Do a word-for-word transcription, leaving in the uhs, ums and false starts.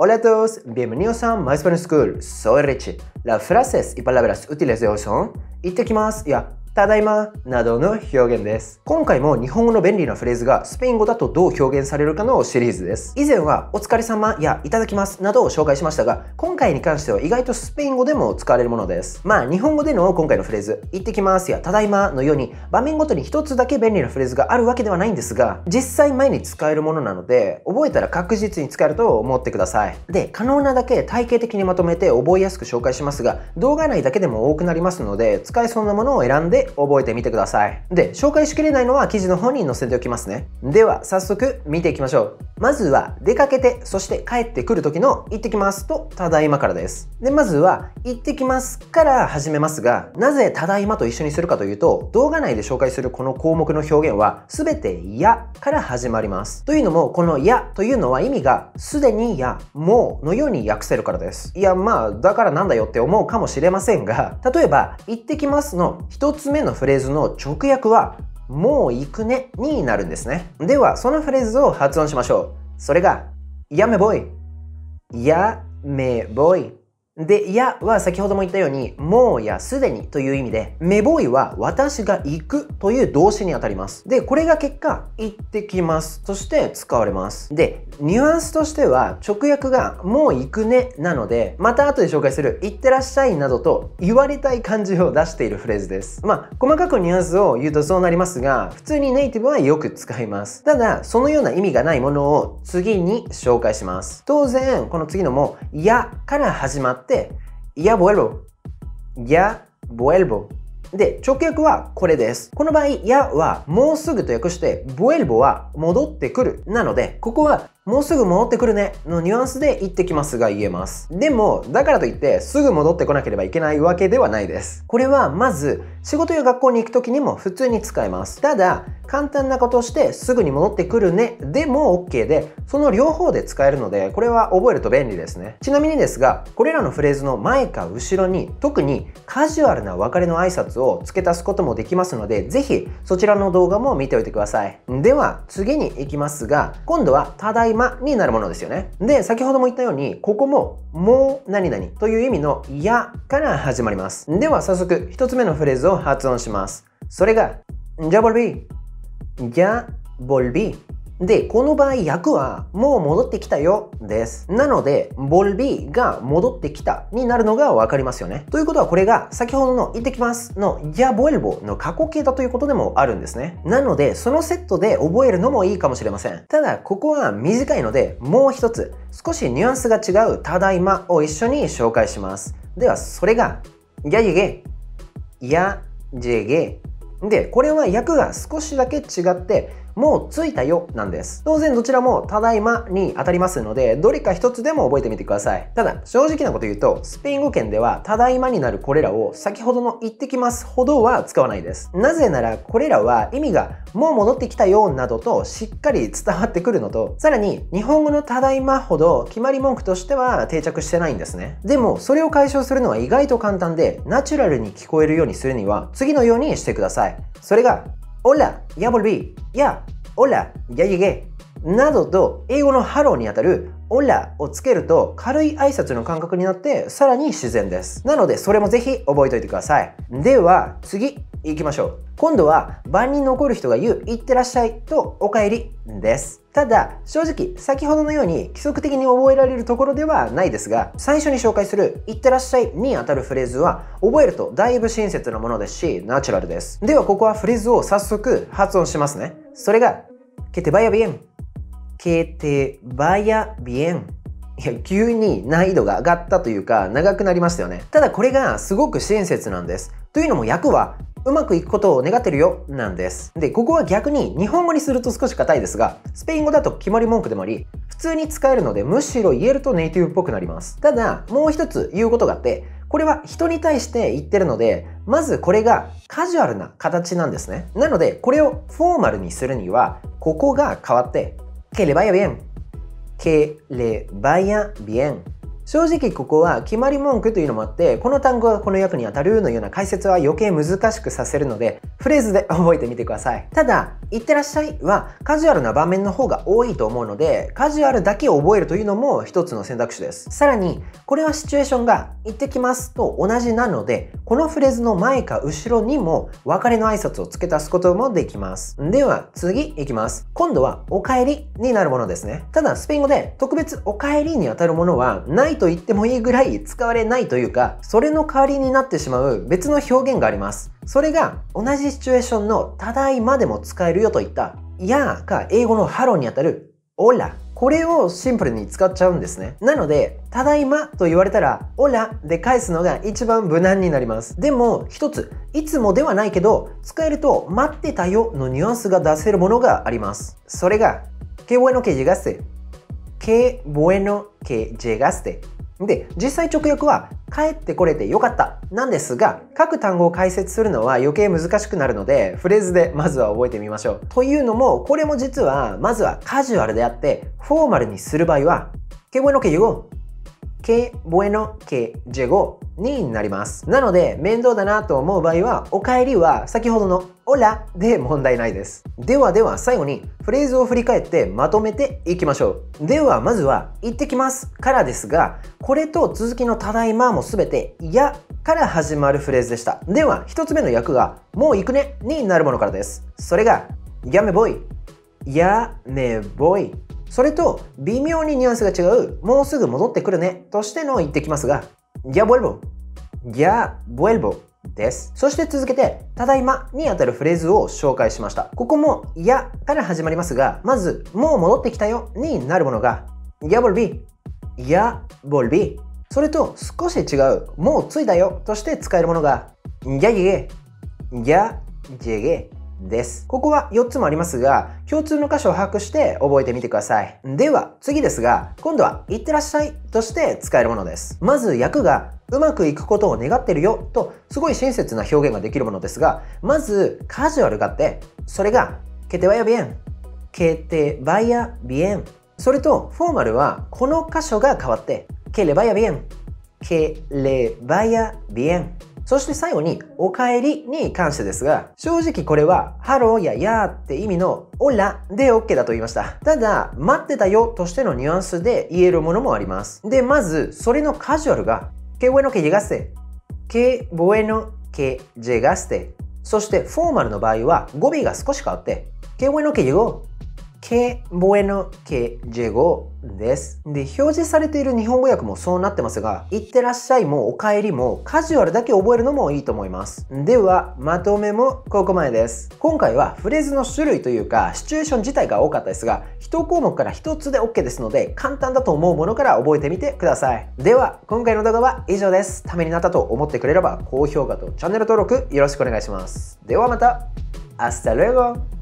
Hola a todos, bienvenidos a My Spanish School. Soy Richie. Las frases y palabras útiles de hoy son 行ってきますやただいまなどの表現です。今回も日本語の便利なフレーズがスペイン語だとどう表現されるかのシリーズです。以前はお疲れ様やいただきますなどを紹介しましたが、今回に関しては意外とスペイン語でも使われるものです。まあ日本語での今回のフレーズ、行ってきますやただいまのように場面ごとに一つだけ便利なフレーズがあるわけではないんですが、実際前に使えるものなので、覚えたら確実に使えると思ってください。で、可能なだけ体系的にまとめて覚えやすく紹介しますが、動画内だけでも多くなりますので、使えそうなものを選んで覚えてみてください。で、紹介しきれないのは記事の方に載せておきますね。では、早速見ていきましょう。まずは、出かけて、そして帰ってくる時の行ってきますと、ただいまからです。で、まずは、行ってきますから始めますが、なぜただいまと一緒にするかというと、動画内で紹介するこの項目の表現は、すべてやから始まります。というのも、このやというのは意味が、すでにや、もうのように訳せるからです。いや、まあ、だからなんだよって思うかもしれませんが、例えば、行ってきますの一つ目のフレーズの直訳は、もう行くねになるんですね。では、そのフレーズを発音しましょう。それが、やめボイ。やめボイ。で、やは先ほども言ったように、もうやすでにという意味で、めぼいは私が行くという動詞にあたります。で、これが結果、行ってきますとして使われます。で、ニュアンスとしては、直訳がもう行くねなので、また後で紹介する行ってらっしゃいなどと言われたい感じを出しているフレーズです。まあ、細かくニュアンスを言うとそうなりますが、普通にネイティブはよく使います。ただ、そのような意味がないものを次に紹介します。当然、この次のも、やから始まって、ya vuelvo, ya vuelvo。で、直訳はこれです。この場合、やはもうすぐと訳して、vuelvo は戻ってくる。なので、ここはもうすぐ戻ってくるねのニュアンスで行ってきますが言えます。でも、だからといってすぐ戻ってこなければいけないわけではないです。これはまず、仕事や学校に行くときにも普通に使えます。ただ、簡単なことをしてすぐに戻ってくるねでも OK で、その両方で使えるので、これは覚えると便利ですね。ちなみにですが、これらのフレーズの前か後ろに特にカジュアルな別れの挨拶を付け足すこともできますので、ぜひそちらの動画も見ておいてください。では、次に行きますが、今度はただいまになるものですよね。で、先ほども言ったように、ここももう何々という意味のやから始まります。では、早速一つ目のフレーズを発音します。それが、ya volví。ya volví。で、この場合、訳は、もう戻ってきたよ、です。なので、volví が戻ってきたになるのがわかりますよね。ということは、これが、先ほどの行ってきますの ya vuelvo の過去形だということでもあるんですね。なので、そのセットで覚えるのもいいかもしれません。ただ、ここは短いので、もう一つ、少しニュアンスが違う、ただいまを一緒に紹介します。では、それが、ya llegué。ya llegué。で、これは訳が少しだけ違って、もう着いたよなんです。当然どちらもただいまに当たりますので、どれか一つでも覚えてみてください。ただ、正直なこと言うと、スペイン語圏ではただいまになるこれらを先ほどの行ってきますほどは使わないです。なぜなら、これらは意味がもう戻ってきたよなどとしっかり伝わってくるのと、さらに日本語のただいまほど決まり文句としては定着してないんですね。でも、それを解消するのは意外と簡単で、ナチュラルに聞こえるようにするには、次のようにしてください。それが、Hola, ya volví. Ya, hola, ya llegué. などと英語のハローにあたる Hola をつけると軽い挨拶の感覚になってさらに自然です。なのでそれもぜひ覚えておいてください。では次行きましょう。今度は晩に残る人が言ういってらっしゃいとおかえりです。ただ正直先ほどのように規則的に覚えられるところではないですが、最初に紹介するいってらっしゃいにあたるフレーズは覚えるとだいぶ親切なものですしナチュラルです。ではここはフレーズを早速発音しますね。それが Que te vaya bien。Que te vaya bien。いや、急に難易度が上がったというか、長くなりましたよね。ただこれがすごく親切なんです。というのも訳は、うまくいくことを願ってるよ、なんです。で、ここは逆に日本語にすると少し硬いですが、スペイン語だと決まり文句でもあり、普通に使えるので、むしろ言えるとネイティブっぽくなります。ただ、もう一つ言うことがあって、これは人に対して言ってるので、まずこれがカジュアルな形なんですね。なので、これをフォーマルにするには、ここが変わって、que le vaya bien。que le vaya bien。 正直ここは決まり文句というのもあって、この単語がこの訳に当たるのような解説は余計難しくさせるので、フレーズで覚えてみてください。ただ、いってらっしゃいはカジュアルな場面の方が多いと思うので、カジュアルだけ覚えるというのも一つの選択肢です。さらに、これはシチュエーションが行ってきますと同じなので、このフレーズの前か後ろにも別れの挨拶を付け足すこともできます。では、次行きます。今度はお帰りになるものですね。ただ、スペイン語で特別お帰りに当たるものはないと言ってもいいぐらい使われないというか、それの代わりになってしまう別の表現があります。それが同じシチュエーションのただいまでも使えるよといったやか英語のハローにあたるオラ。これをシンプルに使っちゃうんですね。なので、ただいまと言われたら、オラで返すのが一番無難になります。でも、一つ、いつもではないけど、使えると待ってたよのニュアンスが出せるものがあります。それが、qué bueno que llegaste。qué bueno que llegaste。で、実際直訳は、帰ってこれてよかったなんですが、各単語を解説するのは余計難しくなるので、フレーズでまずは覚えてみましょう。というのも、これも実は、まずはカジュアルであって、フォーマルにする場合は、qué bueno que llegó。qué bueno que llegó になります。なので、面倒だなと思う場合は、お帰りは先ほどのオラで問題ないです。ではでは最後にフレーズを振り返ってまとめていきましょう。ではまずは行ってきますからですが、これと続きのただいまもすべてやから始まるフレーズでした。では一つ目の訳がもう行くねになるものからです。それがやめボイ、やめボイ。それと微妙にニュアンスが違うもうすぐ戻ってくるねとしての行ってきますが、ya vuelvo、ya vuelvoです。そして続けて、ただいまにあたるフレーズを紹介しました。ここも、やから始まりますが、まず、もう戻ってきたよになるものが、ya volví、ya volví。それと少し違う、もう着いたよとして使えるものが、ya llegué、ya llegué。です。ここはよっつもありますが、共通の箇所を把握して覚えてみてください。では次ですが、今度は行ってらっしゃいとして使えるものです。まず訳がうまくいくことを願ってるよとすごい親切な表現ができるものですが、まずカジュアルがあって、それがque te vaya bien、que te vaya bien。それとフォーマルはこの箇所が変わって、que le vaya bien、que le vaya bien。そして最後に、お帰りに関してですが、正直これは、ハローややーって意味のオラで OK だと言いました。ただ、待ってたよとしてのニュアンスで言えるものもあります。で、まず、それのカジュアルが、qué bueno que llegaste、qué bueno que llegaste。そして、フォーマルの場合は、語尾が少し変わって、qué bueno que llegó、qué bueno que llegó です。で、表示されている日本語訳もそうなってますが、行ってらっしゃいもお帰りもカジュアルだけ覚えるのもいいと思います。では、まとめもここまでです。今回はフレーズの種類というか、シチュエーション自体が多かったですが、いち項目からひとつで OK ですので、簡単だと思うものから覚えてみてください。では、今回の動画は以上です。ためになったと思ってくれれば、高評価とチャンネル登録よろしくお願いします。ではまた、Hasta luego!